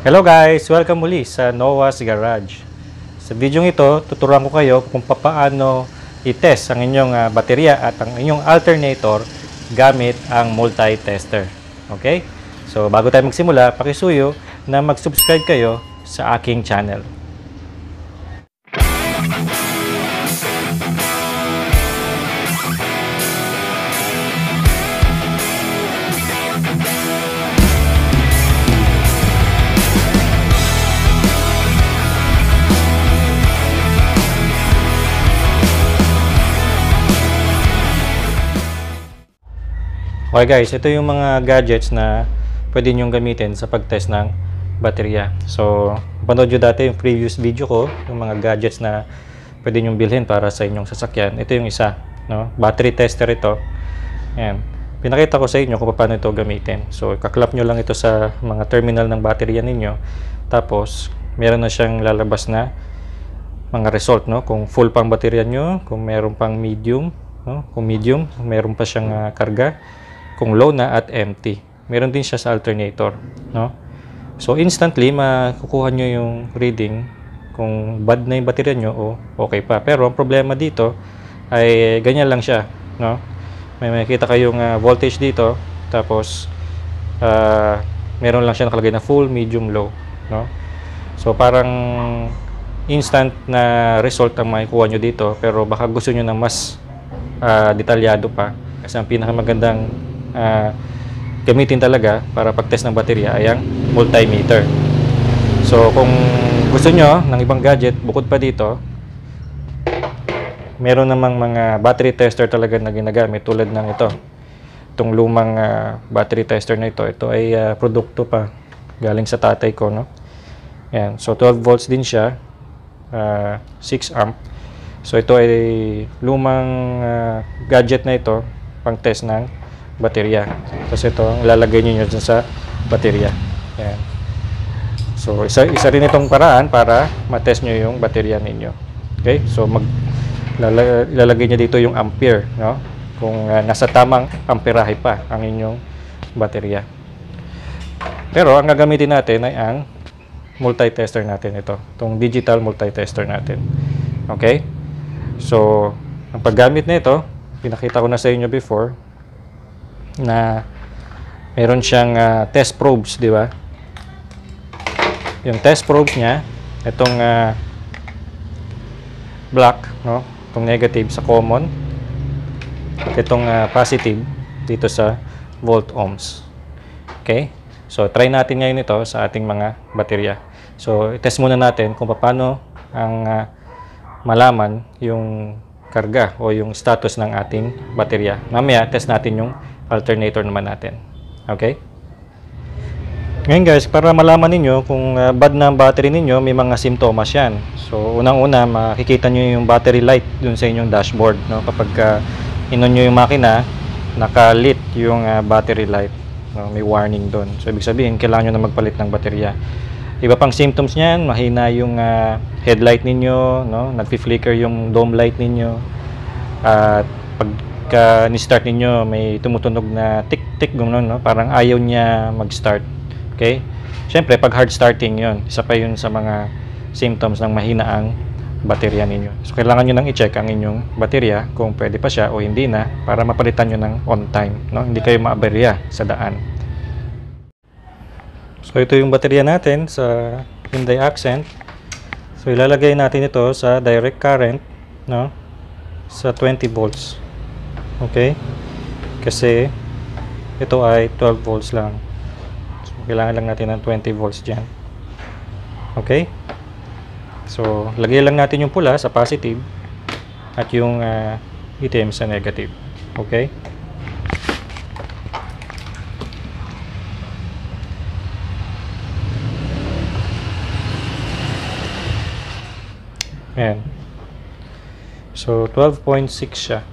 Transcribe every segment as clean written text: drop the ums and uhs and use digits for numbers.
Hello guys! Welcome muli sa Noah's Garage. Sa video ito, tuturuan ko kayo kung paano i-test ang inyong baterya at ang inyong alternator gamit ang multitester. Okay? So bago tayo magsimula, pakisuyo na mag-subscribe kayo sa aking channel. Okay guys, ito yung mga gadgets na pwede nyong gamitin sa pag-test ng baterya. So, panood nyo dati yung previous video ko, yung mga gadgets na pwede nyong bilhin para sa inyong sasakyan. Ito yung isa, no? Battery tester ito. Ayan. Pinakita ko sa inyo kung paano ito gamitin. So, kaklap nyo lang ito sa mga terminal ng baterya ninyo. Tapos, meron na siyang lalabas na mga result, no? Kung full pang baterya nyo, kung meron pang medium, no? Kung medium, meron pa siyang karga. Kung low na at empty. Meron din siya sa alternator, no? So instantly makukuha nyo yung reading kung bad na yung baterya nyo o okay pa. Pero ang problema dito ay ganyan lang siya, no? May makikita kayong voltage dito, tapos meron lang siya nakalagay na full, medium, low, no? So parang instant na result ang makukuha nyo dito, pero baka gusto nyo ng mas detalyado pa, kasi ang pinakamagandang gamitin talaga para pag-test ng baterya ay ang multimeter. So kung gusto nyo ng ibang gadget bukod pa dito, meron namang mga battery tester talaga na ginagamit tulad ng itong lumang battery tester na ito. Ito ay produkto pa galing sa tatay ko, no? Yan. So 12 volts din siya, 6 amp. So ito ay lumang gadget na ito pang test ng baterya. Kasi ito ang lalagay niyo dyan sa baterya. Ayan. So isa rin itong paraan para matest nyo yung baterya ninyo. Okay? So ilalagay niyo dito yung ampere, no? Kung nasa tamang amperahe pa ang inyong baterya. Pero ang gagamitin natin ay ang multitester natin ito. Itong digital multitester natin. Okay? So ang paggamit nito, pinakita ko na sa inyo before na meron siyang test probes, di ba? Yung test probes niya, itong black, no? Itong negative sa common, at itong positive dito sa volt ohms. Okay? So try natin ngayon ito sa ating mga baterya. So i-test muna natin kung paano ang malaman yung karga o yung status ng ating baterya. Mamaya test natin yung alternator naman natin. Okay? Ngayon guys, para malaman ninyo kung bad na ang battery ninyo, may mga simptomas yan. So unang-una, makikita nyo yung battery light dun sa inyong dashboard, no? Kapag inon nyo yung makina, naka-lit yung battery light, no? May warning dun. So ibig sabihin, kailangan nyo na magpalit ng baterya. Iba pang symptoms niyan, mahina yung headlight ninyo, no? Nagfi-flicker yung dome light ninyo. At pagka ni-start ninyo, may tumutunog na tick-tick gano'n, no? Parang ayaw niya mag-start. Okay? Siyempre, pag hard starting yon, isa pa yun sa mga symptoms ng mahina ang baterya ninyo. So kailangan nyo nang i-check ang inyong baterya kung pwede pa siya o hindi na, para mapalitan nyo ng on time, no? Hindi kayo maaberya sa daan. So ito yung baterya natin sa Hyundai Accent. So ilalagay natin ito sa direct current, no? Sa 20 volts. Okay? Kasi ito ay 12 volts lang. So kailangan lang natin ng 20 volts diyan. Okay? So lagay lang natin yung pula sa positive at yung itim sa negative. Okay? Ayan. So 12.6 siya.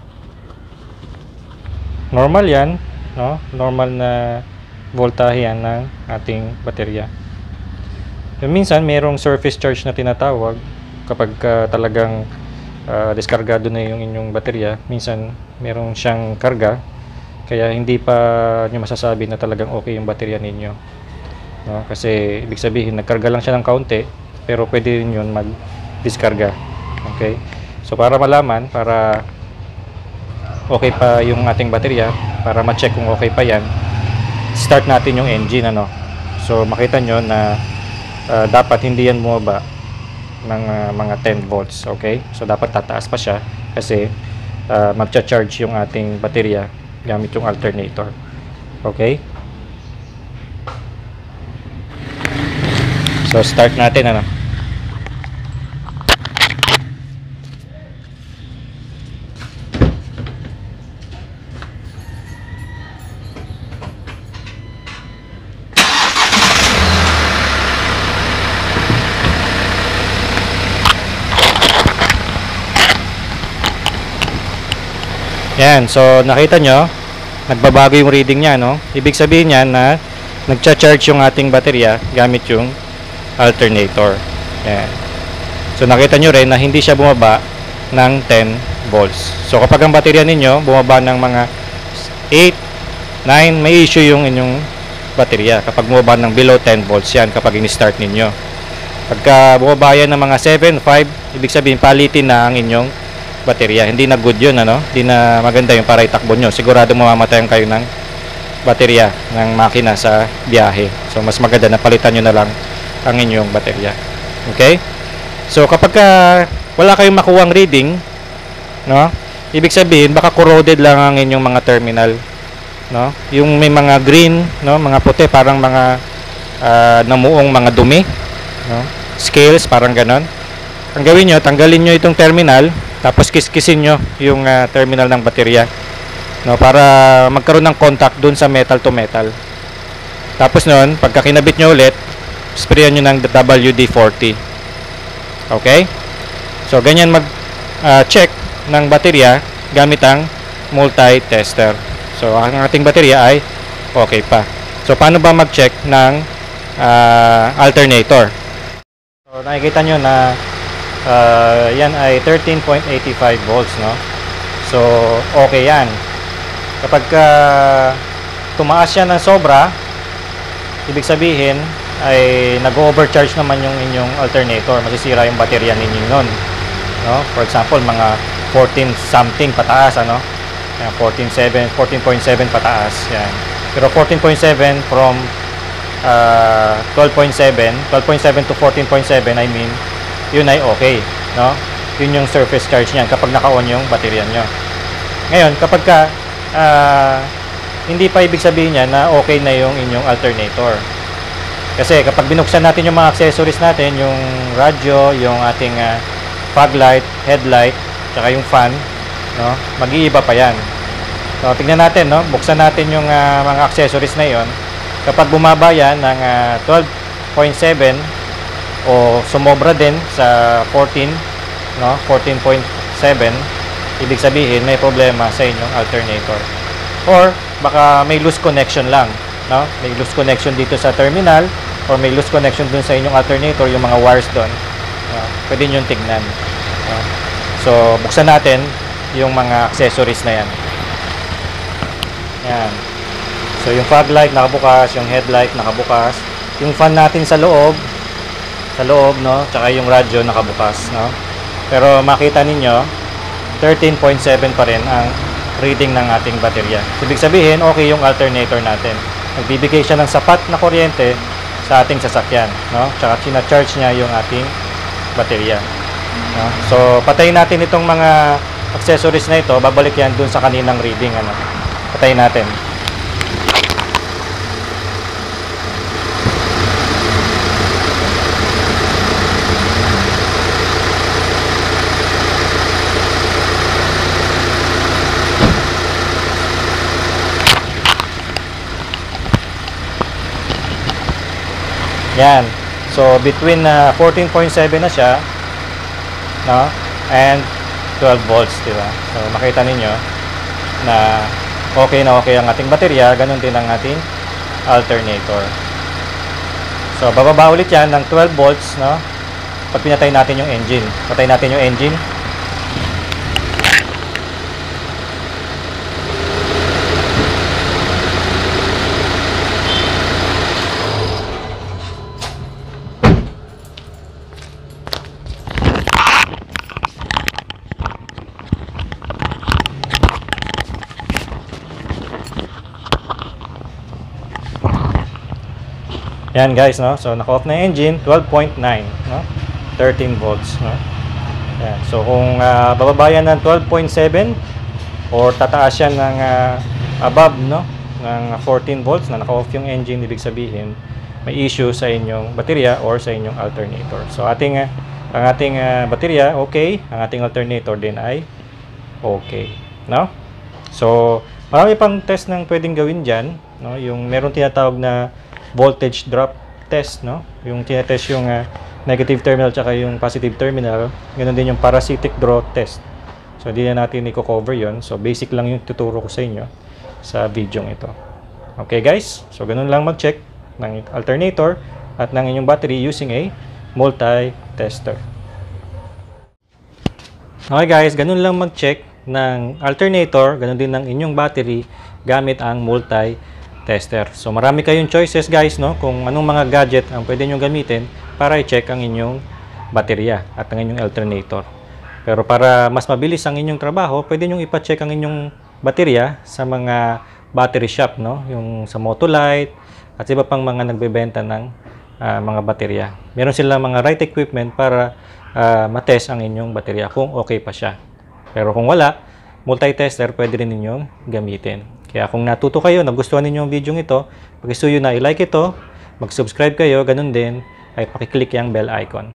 Normal yan, no? Normal na voltahe yan ng ating baterya. Minsan mayroong surface charge na tinatawag kapag talagang diskargado na yung inyong baterya. Minsan mayroong siyang karga, kaya hindi pa nyo masasabi na talagang okay yung baterya ninyo. no? Kasi ibig sabihin nagkarga lang siya ng kaunti, pero pwede rin yun mag-diskarga. Okay? So para malaman, para okay pa yung ating baterya, para ma-check kung okay pa yan, start natin yung engine, ano. So makita nyo na dapat hindi yan bumaba ng mga 10 volts. Okay? So dapat tataas pa siya kasi magcha-charge yung ating baterya gamit yung alternator. Okay? So start natin, ano. Yan, so nakita nyo, nagbabago yung reading niya, no? Ibig sabihin niyan na nagcha-charge yung ating baterya gamit yung alternator. Yan. So nakita nyo rin na hindi siya bumaba ng 10 volts. So kapag ang baterya ninyo bumaba ng mga 8, 9, may issue yung inyong baterya. Kapag bumaba ng below 10 volts yan kapag in-start ninyo. Pagka bumaba yan ng mga 7, 5, ibig sabihin palitin na ang inyong baterya. Hindi na good yun, ano? Hindi na maganda yung para itakbo nyo. Sigurado mamamatayan kayo ng baterya ng makina sa biyahe. So mas maganda na palitan nyo na lang ang inyong baterya. Okay? So kapag wala kayong makuwang reading, no? Ibig sabihin baka corroded lang ang inyong mga terminal, no? Yung may mga green, no, mga puti, parang mga namuong mga dumi, no? Scales, parang ganon. Ang gawin nyo, tanggalin nyo itong terminal, tapos kiskisin nyo yung terminal ng baterya, no, para magkaroon ng contact dun sa metal to metal. Tapos nun, pagka kinabit nyo ulit, sprayan nyo ng WD-40. Okay? So ganyan mag-check ng baterya gamit ang multitester. So ang ating baterya ay okay pa. So paano ba mag-check ng alternator? So nakikita nyo na yan ay 13.85 volts, no? So okay yan. Kapag tumaas yan ng sobra, ibig sabihin ay nag-overcharge naman yung inyong alternator, masisira yung baterya ninyo nun, no? For example, mga 14 something pataas, ano? Yan, 14.7 pataas yan. Pero 14.7 from 12.7 to 14.7, I mean, yun ay okay, no? Yun yung surface charge niyan kapag naka-on yung baterya nyo. Ngayon, kapag hindi pa ibig sabihin niya na okay na yung inyong alternator. Kasi kapag binuksan natin yung mga accessories natin, yung radyo, yung ating fog light, headlight, tsaka yung fan, no? Mag-iiba pa yan. So, tignan natin, no? Buksan natin yung mga accessories na yon. Kapag bumaba yan ng 12.7 o sumobra din sa 14, no? 14.7, ibig sabihin may problema sa inyong alternator. Or baka may loose connection lang, no? May loose connection dito sa terminal, or may loose connection dun sa inyong alternator, yung mga wires doon. Pwede nyo tignan. So buksan natin yung mga accessories na yan. Yan. So yung fog light nakabukas, yung headlight nakabukas, yung fan natin sa loob, no, tsaka yung radyo nakabukas, no. Pero makita ninyo 13.7 pa rin ang reading ng ating baterya. So, ibig sabihin okay yung alternator natin. Nagbibigay siya ng sapat na kuryente sa ating sasakyan, no. Tsaka sina-charge niya yung ating baterya, no? So patayin natin itong mga accessories na ito, babalik yan dun sa kaninang reading, ano. Patayin natin. Yan. So between 14.7 na siya, no, and 12 volts, di ba? So makita ninyo na okay ang ating baterya, ganun din ang ating alternator. So bababa ulit yan ng 12 volts, no? Pag pinatay natin yung engine. Patay natin yung engine. Yan guys, no? So naka-off na yung engine, 12.9, no? 13 volts, no? Yan. So kung bababa yan ng 12.7 or tataas yan ng above, no? Ng 14 volts na naka-off yung engine, ibig sabihin may issue sa inyong baterya or sa inyong alternator. So ang ating baterya okay, ang ating alternator din ay okay, no? So marami pang test ng pwedeng gawin diyan, no? Yung meron tinatawag na voltage drop test, no? Yung tinetest yung negative terminal tsaka yung positive terminal. Ganoon din yung parasitic draw test. So hindi na natin i-cover yon. So basic lang yung tuturo ko sa inyo sa video ito. Okay guys, so ganun lang mag-check ng alternator at ng inyong battery using a multitester. Okay guys, ganun lang mag-check ng alternator, ganun din ng inyong battery gamit ang multitester. So marami kayong choices guys, no, kung anong mga gadget ang pwede nyo gamitin para i-check ang inyong baterya at ang inyong alternator. Pero para mas mabilis ang inyong trabaho, pwede nyo ipa-check ang inyong baterya sa mga battery shop, no, yung sa Motolite at iba pang mga nagbebenta ng mga baterya. Meron silang mga right equipment para matest ang inyong baterya kung okay pa siya. Pero kung wala, multitester pwede rin ninyong gamitin. Kaya kung natuto kayo, nagustuhan ninyo ang video ito, pag-isuyo na i-like ito, mag-subscribe kayo, ganun din, ay pakiclick yung bell icon.